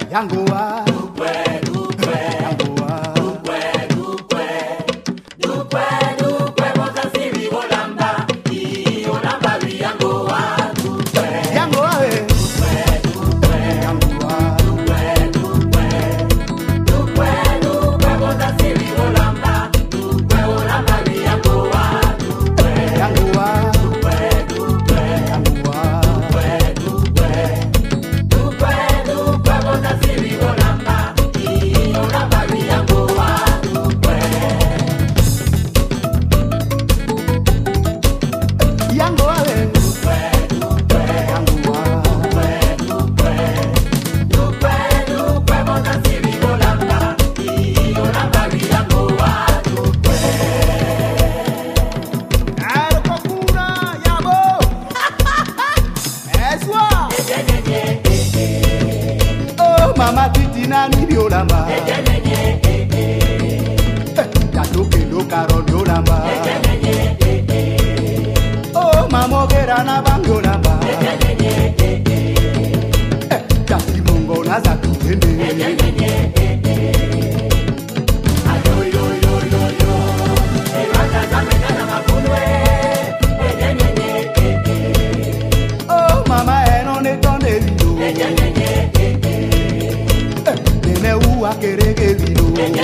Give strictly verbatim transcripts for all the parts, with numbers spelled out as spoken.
Yangoa. Dukwe, dukwe. Yangoa. Dukwe, dukwe. Dukwe, dukwe. Bosa sibi olamba. I olamba bi yangoa. Dukwe. Yangoa we. Dukwe, dukwe. Yangoa. Dukwe, dukwe. Dukwe, dukwe. Bosa sibi olamba. Dukwe olamba bi yangoa. Dukwe. Yangoa. Dukwe, dukwe. Yangoa. Dukwe, dukwe. Dukwe, dukwe. Bosa sibi olamba. I olamba bi yangoa. Dukwe. Yangoa we. Dukwe, dukwe. Yangoa. Dukwe, dukwe. Dukwe, dukwe. Bosa sibi olamba. I olamba bi yangoa. Dukwe. Arokokura yabo. Eswa. Oh mama titi nani biolamba. Jatoke do karo biolamba. Oh mama gera na bangiolamba. Jati mongo na za kutende. Oh mama eno ne tonde vino. Nene uwa kerege vino.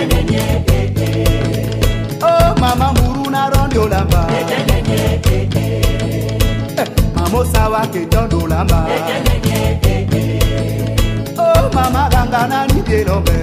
Oh mama muru na rondo lamba. Mamo sawa ke tondo lamba. Oh mama ganga na ni bielombe.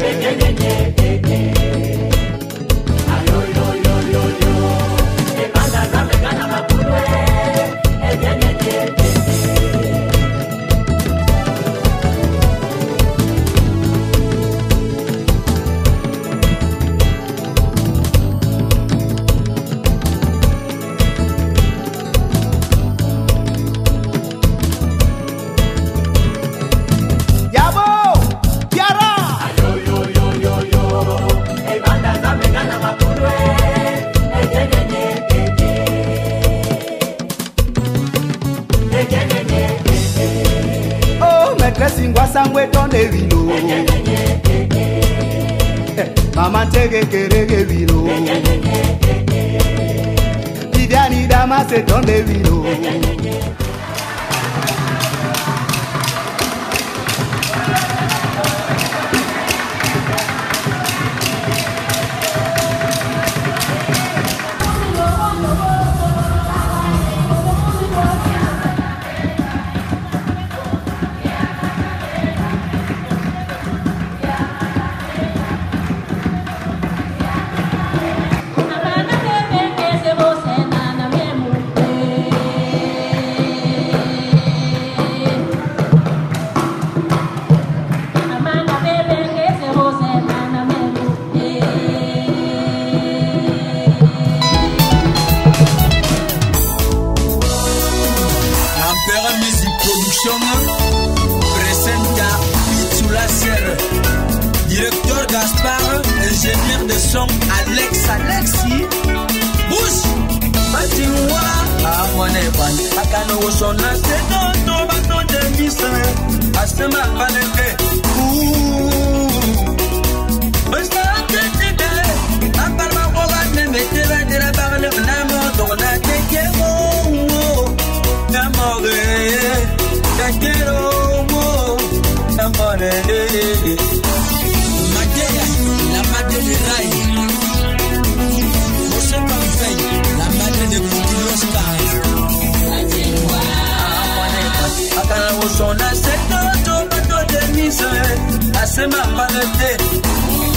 Yabo, Yara. Oh maîtresse ngwasa ngwetonde vino. Mama tege kerege vino. Viviani dama se tonde vino. Ampera Music Production presenta Pichula Serre. Directeur Gaspard, ingénieur de son Alex Alexi. Bush, Matiwa, Amoneban, Akano Sona, Sedo, Bato de Missa, Asema Valente. Basta Tete, Amparma Ogan, Metera de la Barle, Namo, Dona Tekemo. Namore, Takero, Namore, Madea, la madre de Rai, José Panfey, la madre de Coutillos Cars. Akana Wosona, Seto, Bato de Misa, Asema Valente.